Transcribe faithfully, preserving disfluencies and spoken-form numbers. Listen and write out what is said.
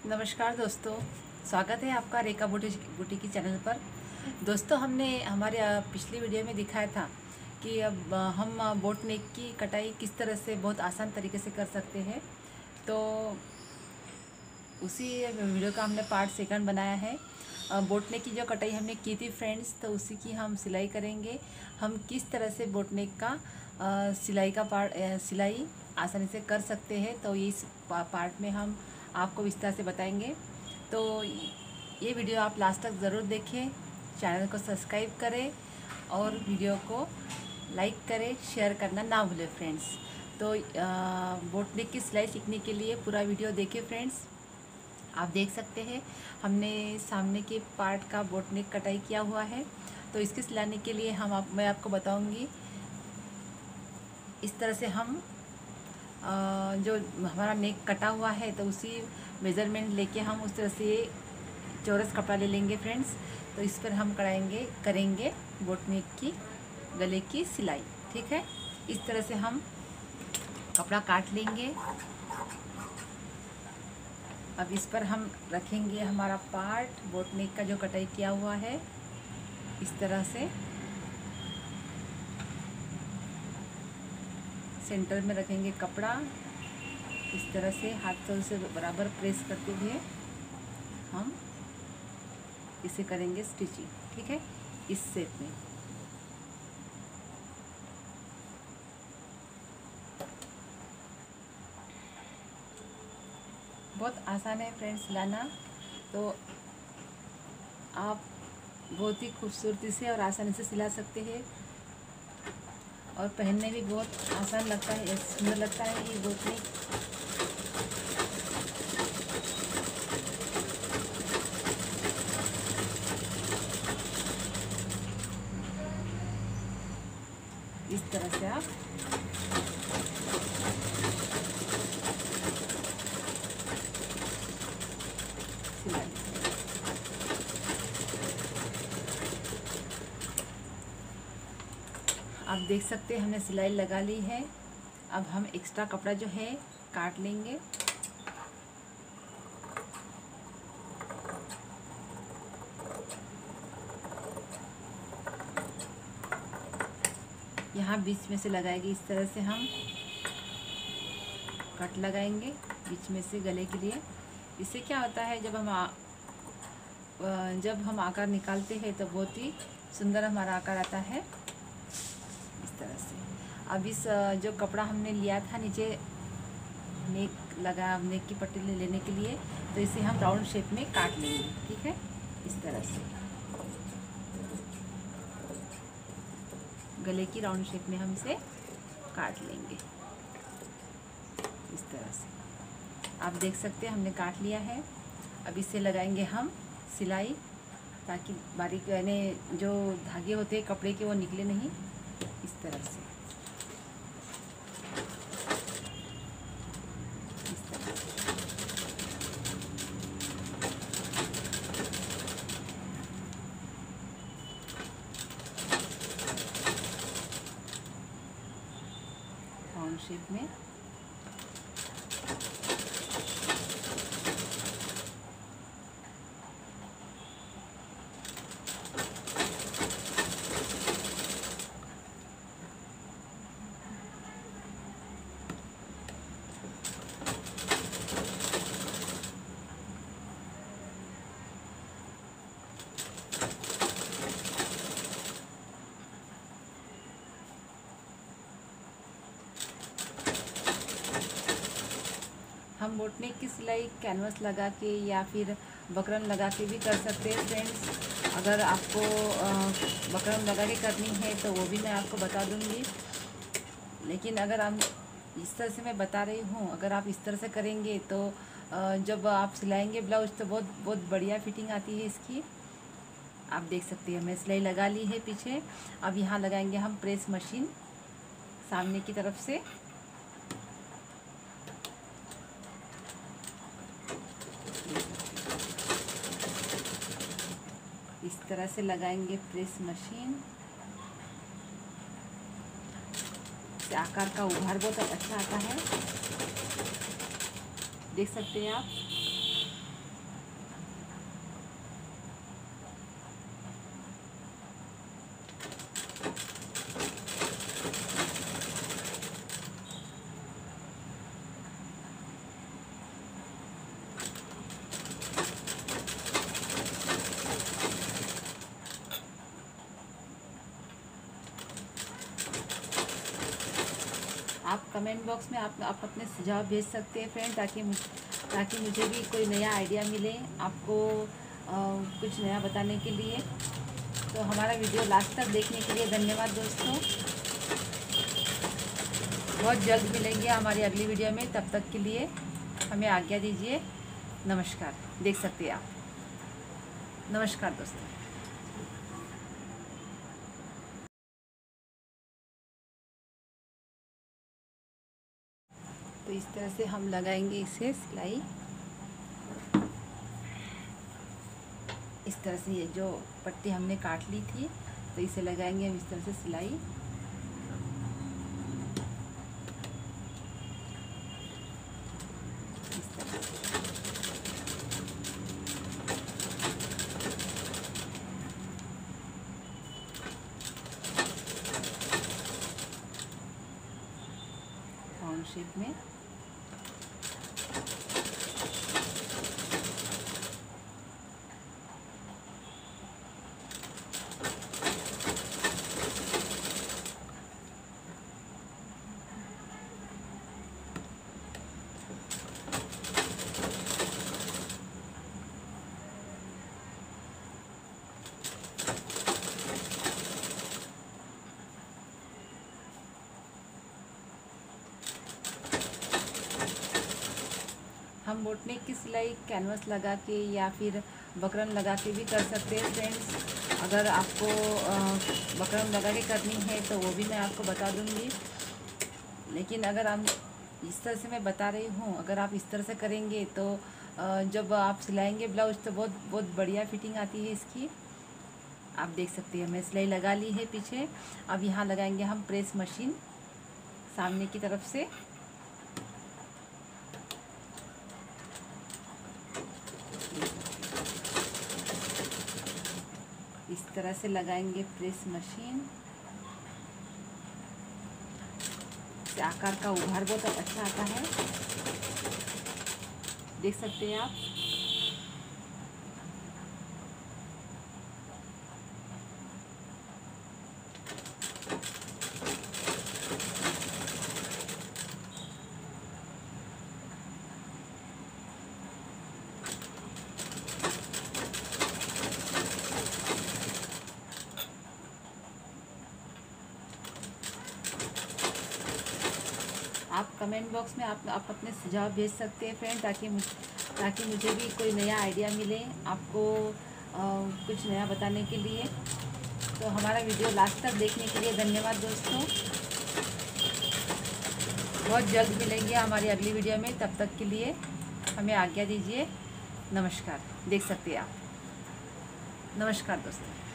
नमस्कार दोस्तों, स्वागत है आपका रेखा बूटी बूटी की चैनल पर। दोस्तों, हमने हमारे अ, पिछली वीडियो में दिखाया था कि अब अ, हम अ, बोट नेक की कटाई किस तरह से बहुत आसान तरीके से कर सकते हैं। तो उसी वीडियो का हमने पार्ट सेकंड बनाया है। अ, बोट नेक की जो कटाई हमने की थी फ्रेंड्स, तो उसी की हम सिलाई करेंगे। हम किस तरह से बोट नेक का अ, सिलाई का पार्ट अ, सिलाई आसानी से कर सकते हैं, तो इस पा, पार्ट में हम आपको विस्तार से बताएंगे। तो ये वीडियो आप लास्ट तक ज़रूर देखें, चैनल को सब्सक्राइब करें और वीडियो को लाइक करें, शेयर करना ना भूलें फ्रेंड्स। तो बोट नेक की सिलाई सीखने के लिए पूरा वीडियो देखें फ्रेंड्स। आप देख सकते हैं हमने सामने के पार्ट का बोट नेक कटाई किया हुआ है। तो इसके सिलाने के लिए हम आप मैं आपको बताऊंगी इस तरह से हम अ, जो हमारा नेक कटा हुआ है तो उसी मेज़रमेंट लेके हम उस तरह से चौरस कपड़ा ले लेंगे फ्रेंड्स। तो इस पर हम कराएंगे करेंगे बोट नेक की गले की सिलाई। ठीक है, इस तरह से हम कपड़ा काट लेंगे। अब इस पर हम रखेंगे हमारा पार्ट बोट नेक का जो कटाई किया हुआ है, इस तरह से सेंटर में रखेंगे कपड़ा। इस तरह से हाथों से बराबर प्रेस करते हुए हम इसे करेंगे स्टिचिंग। ठीक है, इस शेप में। बहुत आसान है फ्रेंड्स सिलाना, तो आप बहुत ही खूबसूरती से और आसानी से सिला सकते हैं और पहनने भी बहुत आसान लगता है, सुंदर लगता है ये बोट नेक। इस तरह से आप सिलाई। आप देख सकते हैं हमने सिलाई लगा ली है। अब हम एक्स्ट्रा कपड़ा जो है काट लेंगे। यहाँ बीच में से लगाएंगे, इस तरह से हम कट लगाएंगे बीच में से गले के लिए। इससे क्या होता है, जब हम आ, जब हम आकार निकालते हैं तो बहुत ही सुंदर हमारा आकार आता है इस तरह से। अब इस जो कपड़ा हमने लिया था नीचे नेक लगा नेक की पट्टी ले लेने के लिए, तो इसे हम राउंड शेप में काट लेंगे। ठीक है, इस तरह से गले की राउंड शेप में हम इसे काट लेंगे इस तरह से। आप देख सकते हैं हमने काट लिया है। अब इसे लगाएंगे हम सिलाई, ताकि बारीक यानी जो धागे होते हैं कपड़े के वो निकले नहीं, इस तरह से। इस तरह से राउंड शेप में। हम बोट नेक की सिलाई कैनवस लगा के या फिर बकरम लगा के भी कर सकते हैं फ्रेंड्स। अगर आपको बकरम लगा के करनी है तो वो भी मैं आपको बता दूंगी। लेकिन अगर हम इस तरह से मैं बता रही हूँ, अगर आप इस तरह से करेंगे तो जब आप सिलाएंगे ब्लाउज तो बहुत बहुत बढ़िया फिटिंग आती है इसकी। आप देख सकते हैं मैं सिलाई लगा ली है पीछे। अब यहाँ लगाएंगे हम प्रेस मशीन सामने की तरफ से। इस तरह से लगाएंगे प्रेस मशीन। इससे आकार का उभार बहुत अच्छा आता है, देख सकते हैं आप। कमेंट बॉक्स में आप आप अपने सुझाव भेज सकते हैं फ्रेंड, ताकि ताकि मुझे भी कोई नया आइडिया मिले आपको आ, कुछ नया बताने के लिए। तो हमारा वीडियो लास्ट तक देखने के लिए धन्यवाद दोस्तों। बहुत जल्द मिलेंगे हमारी अगली वीडियो में, तब तक के लिए हमें आज्ञा दीजिए। नमस्कार। देख सकते हैं आप। नमस्कार दोस्तों। तो इस तरह से हम लगाएंगे इसे सिलाई। इस तरह से ये जो पट्टी हमने काट ली थी, तो इसे लगाएंगे हम इस तरह से सिलाई। इस तरह से राउंड शेप में। हम बोटनेक की सिलाई कैनवस लगा के या फिर बकरम लगा के भी कर सकते हैं फ्रेंड्स। अगर आपको बकरम लगा के करनी है तो वो भी मैं आपको बता दूंगी। लेकिन अगर हम इस तरह से मैं बता रही हूँ, अगर आप इस तरह से करेंगे तो जब आप सिलाएंगे ब्लाउज तो बहुत बहुत बढ़िया फिटिंग आती है इसकी। आप देख सकते हैं मैं सिलाई लगा ली है पीछे। अब यहाँ लगाएंगे हम प्रेस मशीन सामने की तरफ से। इस तरह से लगाएंगे प्रेस मशीन। इससे आकार का उभार बहुत अच्छा आता है, देख सकते हैं आप। आप कमेंट बॉक्स में आप आप अपने सुझाव भेज सकते हैं फ्रेंड, ताकि मुझ ताकि मुझे भी कोई नया आइडिया मिले आपको आ, कुछ नया बताने के लिए। तो हमारा वीडियो लास्ट तक देखने के लिए धन्यवाद दोस्तों। बहुत जल्द मिलेंगे हमारी अगली वीडियो में, तब तक के लिए हमें आज्ञा दीजिए। नमस्कार। देख सकते हैं आप। नमस्कार दोस्तों।